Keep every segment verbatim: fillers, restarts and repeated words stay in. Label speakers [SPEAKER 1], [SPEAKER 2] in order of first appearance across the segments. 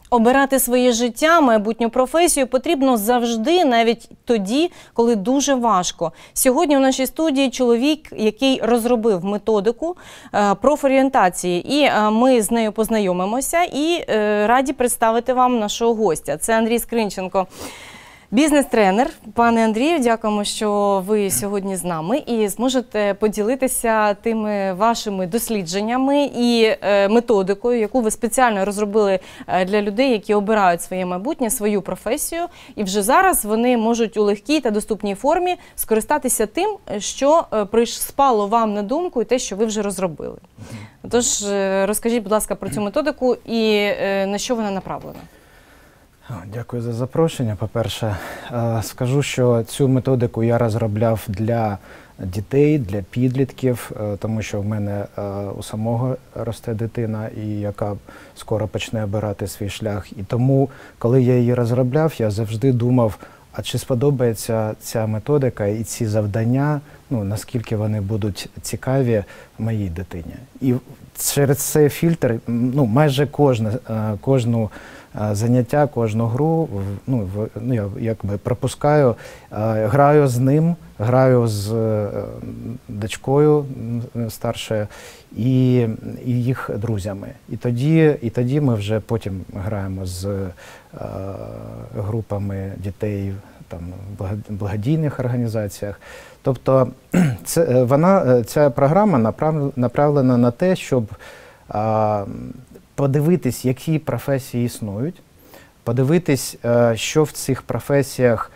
[SPEAKER 1] Обирати своє життя, майбутню професію потрібно завжди, навіть тоді, коли дуже важко. Сьогодні у нашій студії чоловік, який розробив методику профорієнтації. І ми з нею познайомимося і раді представити вам нашого гостя. Це Андрій Скринченко, бізнес-тренер. Пане Андрію, дякуємо, що ви сьогодні з нами і зможете поділитися тими вашими дослідженнями і методикою, яку ви спеціально розробили для людей, які обирають своє майбутнє, свою професію. І вже зараз вони можуть у легкій та доступній формі скористатися тим, що спало вам на думку і те, що ви вже розробили. Тож розкажіть, будь ласка, про цю методику і на що вона направлена.
[SPEAKER 2] Дякую за запрошення. По-перше, скажу, що цю методику я розробляв для дітей, для підлітків, тому що в мене у самого росте дитина, і яка скоро почне обирати свій шлях. І тому, коли я її розробляв, я завжди думав, а чи сподобається ця методика і ці завдання, ну, наскільки вони будуть цікаві моїй дитині. І через цей фільтр, ну, майже кожне, кожну заняття, кожну гру, ну, ну, я якби пропускаю, граю з ним, граю з дочкою старшою і, і їх друзями. І тоді, і тоді ми вже потім граємо з е, групами дітей там, в благодійних організаціях. Тобто це, вона, ця програма направлена на те, щоб е, подивитись, які професії існують, подивитись, що в цих професіях,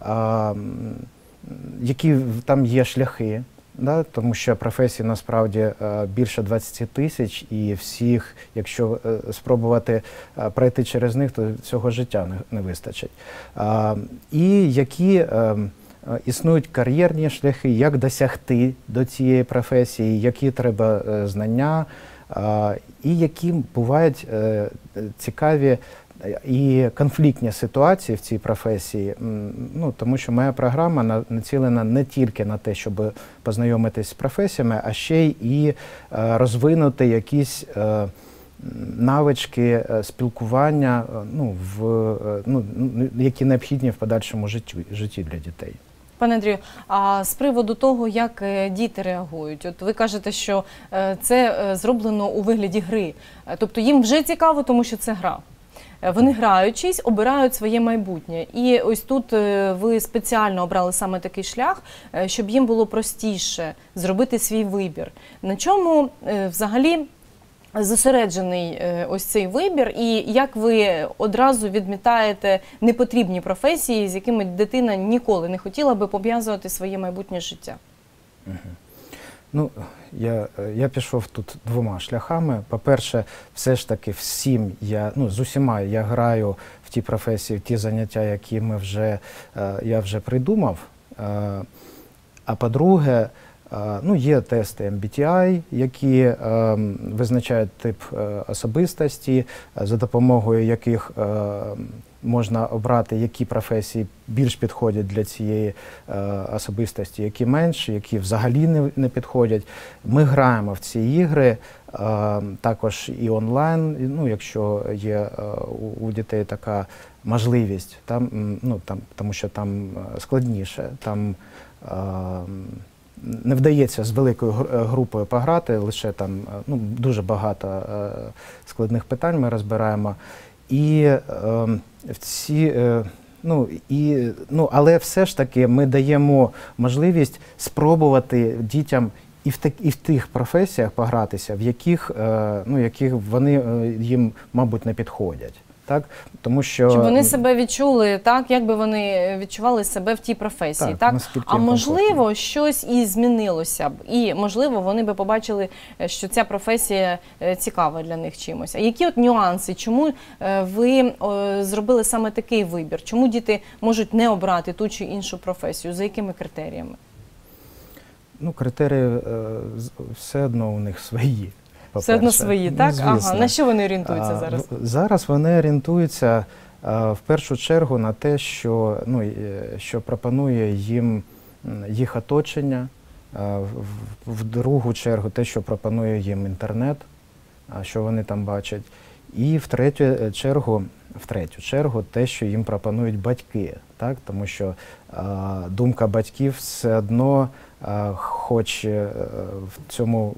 [SPEAKER 2] які там є шляхи, да? Тому що професій насправді більше двадцяти тисяч, і всіх, якщо спробувати пройти через них, то цього життя не вистачить. І які існують кар'єрні шляхи, як досягти до цієї професії, які треба знання, і які бувають цікаві і конфліктні ситуації в цій професії. Ну, тому що моя програма націлена не тільки на те, щоб познайомитись з професіями, а ще й і розвинути якісь навички спілкування, ну, в, ну, які необхідні в подальшому житті, житті для дітей.
[SPEAKER 1] Пане Андрію, а з приводу того, як діти реагують, от ви кажете, що це зроблено у вигляді гри, тобто їм вже цікаво, тому що це гра. Вони граючись, обирають своє майбутнє. І ось тут ви спеціально обрали саме такий шлях, щоб їм було простіше зробити свій вибір. На чому взагалі зосереджений ось цей вибір, і як ви одразу відмітаєте непотрібні професії, з якими дитина ніколи не хотіла би пов'язувати своє майбутнє життя?
[SPEAKER 2] Угу. Ну, я, я пішов тут двома шляхами. По-перше, все ж таки всім я, ну, з усіма я граю в ті професії, в ті заняття, які ми вже, я вже придумав. А по-друге, ну, є тести ем бі ті ай, які е, визначають тип е, особистості, за допомогою яких е, можна обрати, які професії більш підходять для цієї е, особистості, які менше, які взагалі не, не підходять. Ми граємо в ці ігри, е, також і онлайн, ну, якщо є е, у, у дітей така можливість, там, ну, там, тому що там складніше, там е, не вдається з великою групою пограти, лише там, ну, дуже багато е, складних питань ми розбираємо. І, е, в ці, е, ну, і, ну, але все ж таки ми даємо можливість спробувати дітям і в, так, і в тих професіях погратися, в яких, е, ну, яких вони їм, мабуть, не підходять. Так? Тому що...
[SPEAKER 1] Щоб вони себе відчули так, як би вони відчували себе в тій професії. Так, так? А можливо, щось і змінилося б. І, можливо, вони би побачили, що ця професія цікава для них чимось. А які от нюанси? Чому ви зробили саме такий вибір? Чому діти можуть не обрати ту чи іншу професію? За якими критеріями?
[SPEAKER 2] Ну, критерії все одно у них свої.
[SPEAKER 1] Все одно свої, так? Ну, ага. На що вони орієнтуються зараз?
[SPEAKER 2] Зараз вони орієнтуються в першу чергу на те, що, ну, що пропонує їм їх оточення, в другу чергу те, що пропонує їм інтернет, що вони там бачать, і в третю чергу в третю чергу те, що їм пропонують батьки, так? Тому що е, думка батьків все одно, е, хоч е, в цьому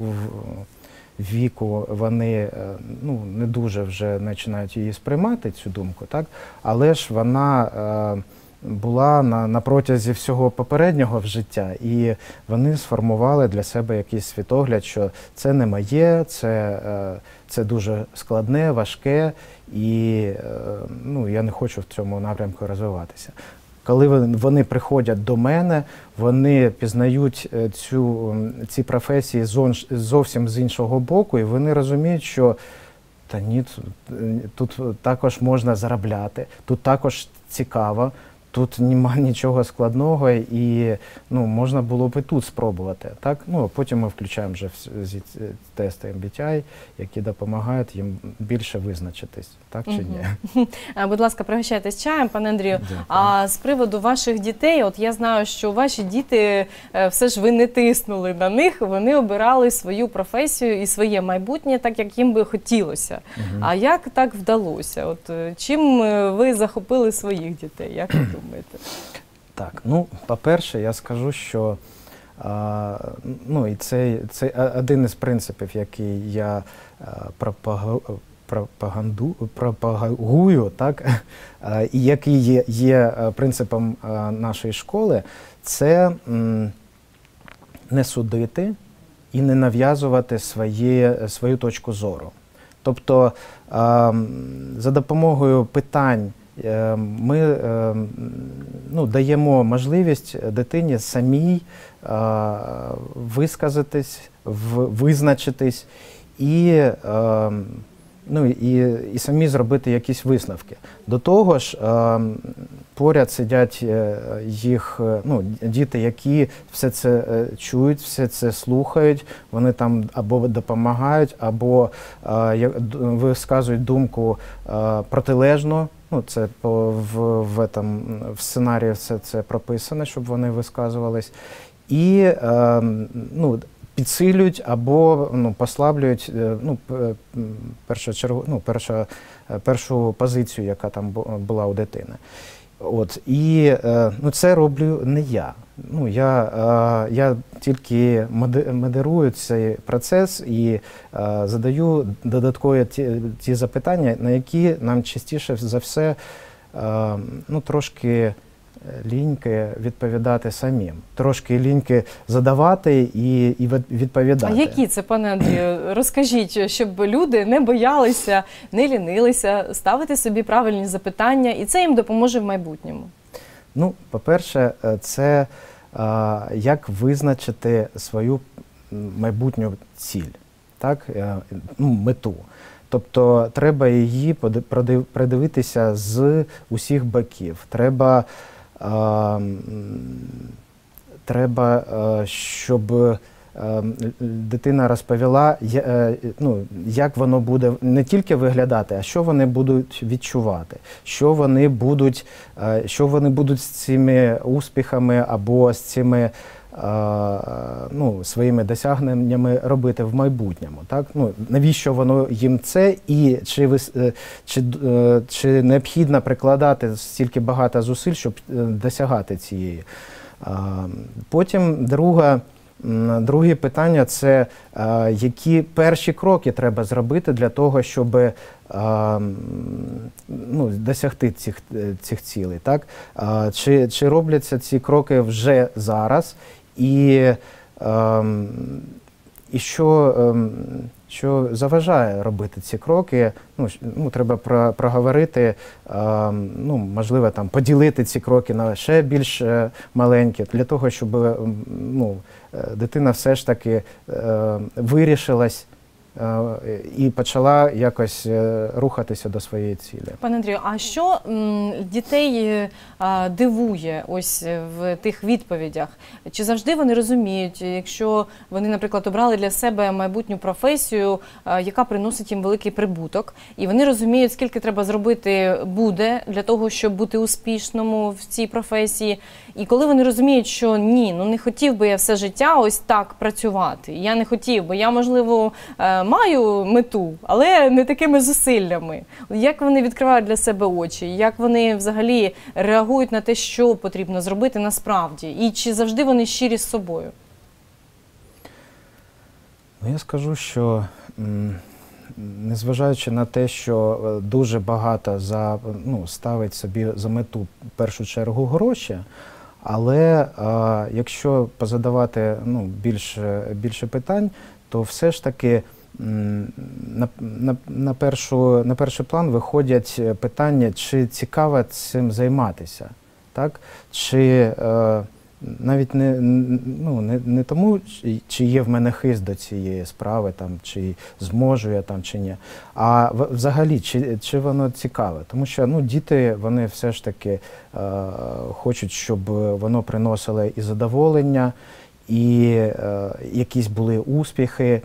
[SPEAKER 2] в, віку вони е, ну, не дуже вже починають її сприймати, цю думку, так? Але ж вона е, була на, на протязі всього попереднього життя, і вони сформували для себе якийсь світогляд, що це не моє, це, це дуже складне, важке, і ну, я не хочу в цьому напрямку розвиватися. Коли вони приходять до мене, вони пізнають цю, ці професії зовсім з іншого боку, і вони розуміють, що та ні, тут також можна заробляти, тут також цікаво, тут немає нічого складного, і ну, можна було б і тут спробувати. Так? Ну, а потім ми включаємо вже тести ем бі ті ай, які допомагають їм більше визначитись, так чи ні.
[SPEAKER 1] Угу. Будь ласка, пригощайтесь чаєм, пане Андрію. Дякую. А з приводу ваших дітей, от я знаю, що ваші діти, все ж ви не тиснули на них, вони обирали свою професію і своє майбутнє так, як їм би хотілося. Угу. А як так вдалося? От чим ви захопили своїх дітей, як ви думаєте?
[SPEAKER 2] Так, ну, по-перше, я скажу, що а, ну, і це, це один із принципів, який я а, пропагу, пропаганду, пропагую, так, а, і який є, є принципом а, нашої школи, це м, не судити і не нав'язувати своє, свою точку зору. Тобто а, за допомогою питань ми ну, даємо можливість дитині самій а, висказатись, в, визначитись і, а, ну, і, і самі зробити якісь висновки. До того ж, а, поряд сидять їх ну, діти, які все це чують, все це слухають, вони там або допомагають, або а, висказують думку а, протилежно. Ну, це по, в, в, там, в сценарії все це прописано, щоб вони висказувались. І е, ну, підсилюють або ну, послаблюють ну, першу, чергу, ну, першу, першу позицію, яка там була у дитини. От. І е, ну, це роблю не я. Ну, я, е, я тільки модерую цей процес і е, задаю додаткові ті, ті запитання, на які нам частіше за все е, ну, трошки ліньки відповідати самим. Трошки ліньки задавати і, і відповідати.
[SPEAKER 1] А які це, пане Андрію? Розкажіть, щоб люди не боялися, не лінилися, ставити собі правильні запитання, і це їм допоможе в майбутньому.
[SPEAKER 2] Ну, по-перше, це а, як визначити свою майбутню ціль, так? Ну, мету. Тобто треба її придивитися з усіх боків. Треба, а, треба а, щоб а, дитина розповіла, я, ну, як воно буде не тільки виглядати, а що вони будуть відчувати, що вони будуть, а, що вони будуть з цими успіхами або з цими ну, своїми досягненнями робити в майбутньому. Так? Ну, навіщо воно їм це і чи, ви, чи, чи необхідно прикладати стільки багато зусиль, щоб досягати цієї. Потім друга, друге питання – це які перші кроки треба зробити для того, щоб ну, досягти цих, цих цілей. Так? Чи, чи робляться ці кроки вже зараз? І, ем, і що, ем, що заважає робити ці кроки, ну, ну треба про, проговорити, ем, ну, можливо, там, поділити ці кроки на ще більш е, маленькі, для того, щоб ну, дитина все ж таки е, вирішилась і почала якось рухатися до своєї цілі.
[SPEAKER 1] Пане Андрію, а що м, дітей а, дивує ось в тих відповідях? Чи завжди вони розуміють, якщо вони, наприклад, обрали для себе майбутню професію, а, яка приносить їм великий прибуток, і вони розуміють, скільки треба зробити буде для того, щоб бути успішному в цій професії, і коли вони розуміють, що ні, ну не хотів би я все життя ось так працювати, я не хотів би, я, можливо, маю мету, але не такими зусиллями. Як вони відкривають для себе очі, як вони взагалі реагують на те, що потрібно зробити насправді, і чи завжди вони щирі з собою?
[SPEAKER 2] Ну, я скажу, що м, незважаючи на те, що е, дуже багато за, ну, ставить собі за мету в першу чергу гроші, але е, якщо позадавати, ну, більше, більше питань, то все ж таки м, на, на, на, першу, на перший план виходять питання, чи цікаво цим займатися, так? Чи е, навіть не, ну, не, не тому, чи є в мене хист до цієї справи, там, чи зможу я там, чи ні, а взагалі, чи, чи воно цікаве. Тому що, ну, діти, вони все ж таки е, хочуть, щоб воно приносило і задоволення, і е, якісь були успіхи,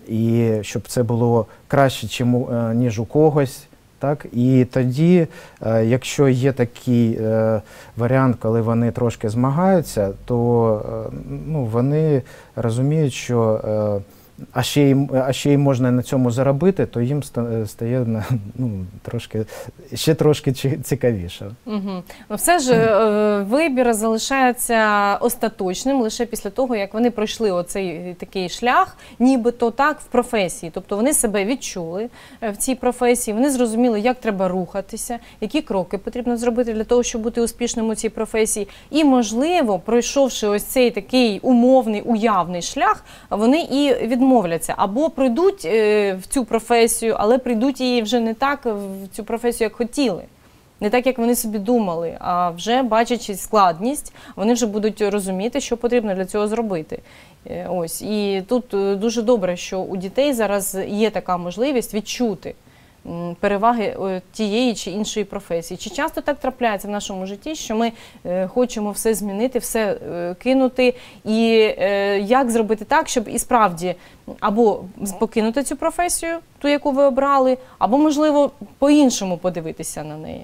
[SPEAKER 2] і щоб це було краще, чим, е, ніж у когось. Так? І тоді, е, якщо є такий е, варіант, коли вони трошки змагаються, то е, ну, вони розуміють, що е, а, ще й, а ще й можна на цьому заробити, то їм стає, ну, трошки, ще трошки цікавіше.
[SPEAKER 1] Угу. Ну, все ж е, вибір залишається остаточним лише після того, як вони пройшли оцей такий шлях, нібито так, в професії. Тобто вони себе відчули в цій професії, вони зрозуміли, як треба рухатися, які кроки потрібно зробити для того, щоб бути успішним у цій професії. І, можливо, пройшовши ось цей такий умовний, уявний шлях, вони і відмовляться. Або прийдуть е, в цю професію, але прийдуть її вже не так в цю професію, як хотіли. Не так, як вони собі думали, а вже бачачи складність, вони вже будуть розуміти, що потрібно для цього зробити. Е, ось. І тут е, дуже добре, що у дітей зараз є така можливість відчути м, переваги е, тієї чи іншої професії. Чи часто так трапляється в нашому житті, що ми е, хочемо все змінити, все е, кинути, і е, як зробити так, щоб і справді або покинути цю професію, ту, яку ви обрали, або, можливо, по-іншому подивитися на неї?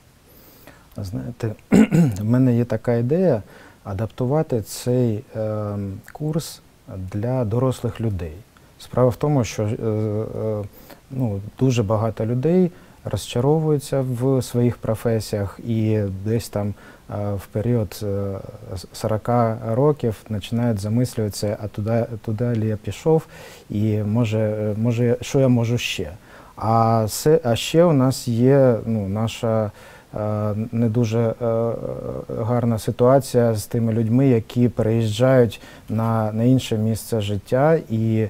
[SPEAKER 2] Знаєте, в мене є така ідея адаптувати цей е, курс для дорослих людей. Справа в тому, що е, е, ну, дуже багато людей розчаровуються в своїх професіях і десь там е, в період е, сорока років починають замислюватися, а туди, туди ли я пішов, і може, може, що я можу ще. А, все, а ще у нас є, ну, наша не дуже гарна ситуація з тими людьми, які переїжджають на, на інше місце життя і,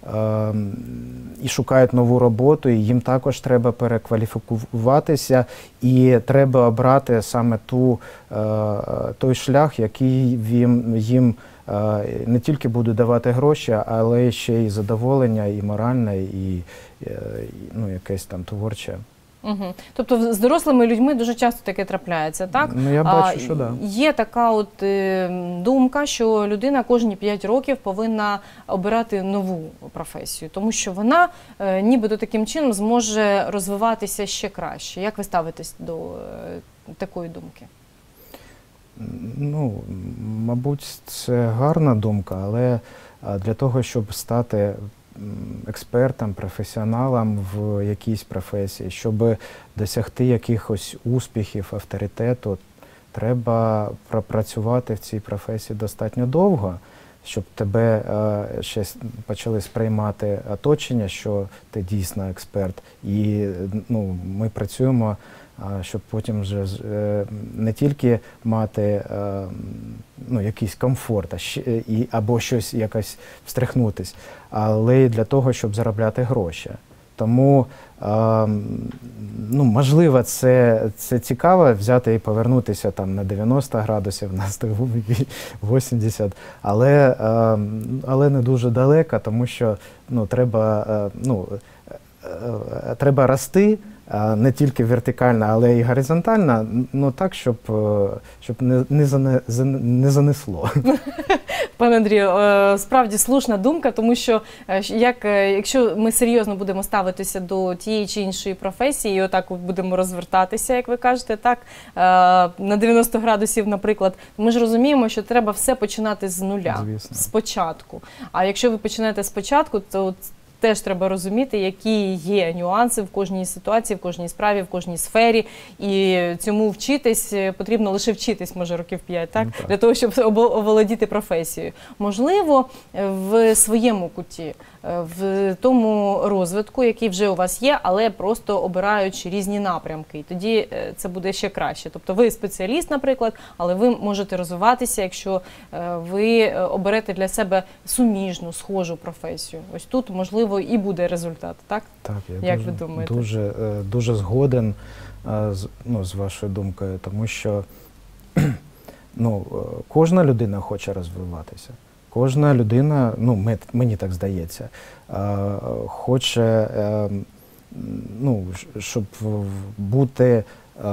[SPEAKER 2] і шукають нову роботу, і їм також треба перекваліфікуватися, і треба обрати саме ту, той шлях, який їм, їм не тільки буде давати гроші, але ще й задоволення, і моральне, і, і ну, якесь там творче.
[SPEAKER 1] Угу. Тобто з дорослими людьми дуже часто таке трапляється, так?
[SPEAKER 2] Ну, я бачу, а, що да.
[SPEAKER 1] Є така от е, думка, що людина кожні п'ять років повинна обирати нову професію, тому що вона е, нібито таким чином зможе розвиватися ще краще. Як ви ставитесь до е, такої думки?
[SPEAKER 2] Ну, мабуть, це гарна думка, але для того, щоб стати експертом, професіоналом в якійсь професії, щоб досягти якихось успіхів, авторитету, треба пропрацювати в цій професії достатньо довго, щоб тебе е, ще почали сприймати оточення, що ти дійсно експерт. І ну, ми працюємо, е, щоб потім вже е, не тільки мати е, ну, якийсь комфорт, а ще, і, або щось якось встряхнутись, але й для того, щоб заробляти гроші. Тому, е, ну, можливо, це, це цікаво взяти і повернутися там на дев'яносто градусів, на сто вісімдесят, але, е, але не дуже далеко, тому що ну, треба, е, ну, е, треба рости, не тільки вертикально, але й горизонтально, ну так, щоб, щоб не, не, зане, не занесло.
[SPEAKER 1] Пане Андрію, справді слушна думка, тому що як, якщо ми серйозно будемо ставитися до тієї чи іншої професії, і отак будемо розвертатися, як ви кажете, так, на дев'яносто градусів, наприклад, ми ж розуміємо, що треба все починати з нуля,
[SPEAKER 2] Звісно.
[SPEAKER 1] Спочатку. А якщо ви починаєте спочатку, то теж треба розуміти, які є нюанси в кожній ситуації, в кожній справі, в кожній сфері. І цьому вчитись потрібно лише вчитись, може, років п'ять, так?
[SPEAKER 2] Ну, так.
[SPEAKER 1] Для того, щоб оволодіти професією. Можливо, в своєму куті, в тому розвитку, який вже у вас є, але просто обираючи різні напрямки. І тоді це буде ще краще. Тобто ви спеціаліст, наприклад, але ви можете розвиватися, якщо ви оберете для себе суміжну, схожу професію. Ось тут, можливо, і буде результат, так?
[SPEAKER 2] Так, я
[SPEAKER 1] Як
[SPEAKER 2] дуже,
[SPEAKER 1] ви думаєте?
[SPEAKER 2] Дуже, дуже згоден з, ну, з вашою думкою, тому що ну, кожна людина хоче розвиватися. Кожна людина, ну, мені так здається, хоче, ну, щоб бути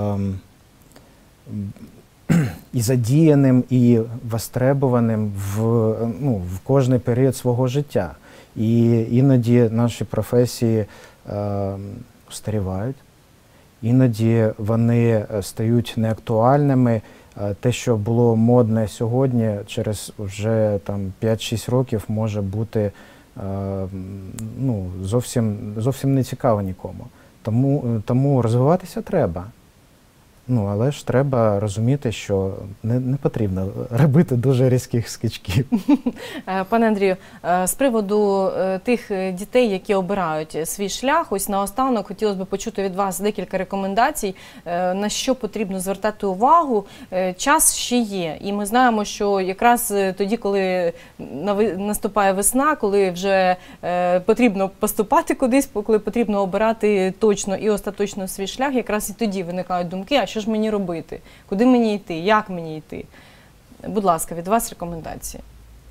[SPEAKER 2] і задіяним, і востребованим в, ну, в кожний період свого життя. І іноді наші професії устарівають, іноді вони стають неактуальними. Те, що було модне сьогодні, через вже там п'ять-шість років може бути ну, зовсім, зовсім не цікаво нікому. Тому, тому розвиватися треба. Ну, але ж треба розуміти, що не, не потрібно робити дуже різких скачків.
[SPEAKER 1] Пане Андрію, з приводу тих дітей, які обирають свій шлях, ось наостанок хотілося б почути від вас декілька рекомендацій, на що потрібно звертати увагу. Час ще є, і ми знаємо, що якраз тоді, коли наступає весна, коли вже потрібно поступати кудись, коли потрібно обирати точно і остаточно свій шлях, якраз і тоді виникають думки, а що ж мені робити, куди мені йти, як мені йти. Будь ласка, від вас рекомендації.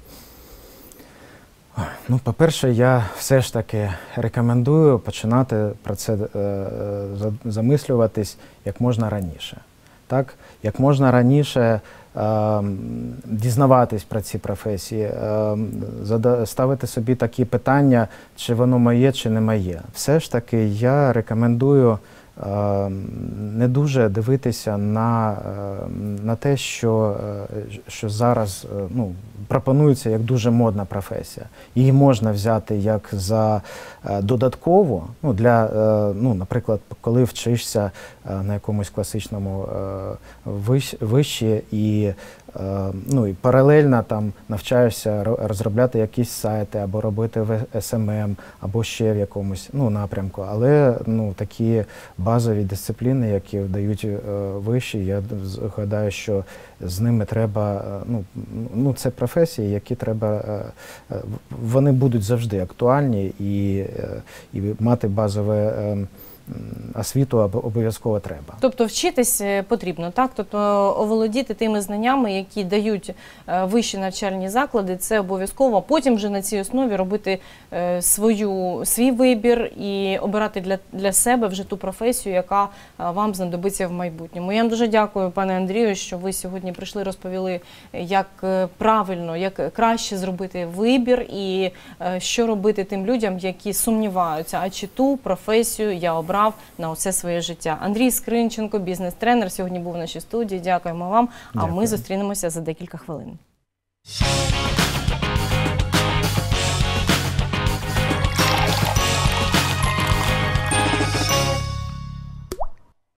[SPEAKER 2] Ну, по-перше, я все ж таки рекомендую починати про це е, замислюватись як можна раніше. Так? Як можна раніше е, дізнаватись про ці професії, е, ставити собі такі питання, чи воно моє, чи не моє. Все ж таки я рекомендую не дуже дивитися на, на те, що, що зараз ну, пропонується як дуже модна професія. Її можна взяти як за додаткову, ну, для, ну, наприклад, коли вчишся на якомусь класичному виші і, ну, і паралельно там навчаєшся розробляти якісь сайти або робити в ес ем ем, або ще в якомусь ну, напрямку. Але ну, такі базові дисципліни, які дають виші, я гадаю, що з ними треба, ну, ну це професії, які треба, вони будуть завжди актуальні і, і мати базове освіту обов'язково треба.
[SPEAKER 1] Тобто вчитись потрібно, так? Тобто оволодіти тими знаннями, які дають вищі навчальні заклади, це обов'язково. Потім вже на цій основі робити свою, свій вибір і обирати для, для себе вже ту професію, яка вам знадобиться в майбутньому. Я вам дуже дякую, пане Андрію, що ви сьогодні прийшли, розповіли, як правильно, як краще зробити вибір і що робити тим людям, які сумніваються, а чи ту професію я обрав на усе своє життя. Андрій Скринченко, бізнес-тренер, сьогодні був в нашій студії. Дякуємо вам, а
[SPEAKER 2] Дякую.
[SPEAKER 1] ми зустрінемося за декілька хвилин.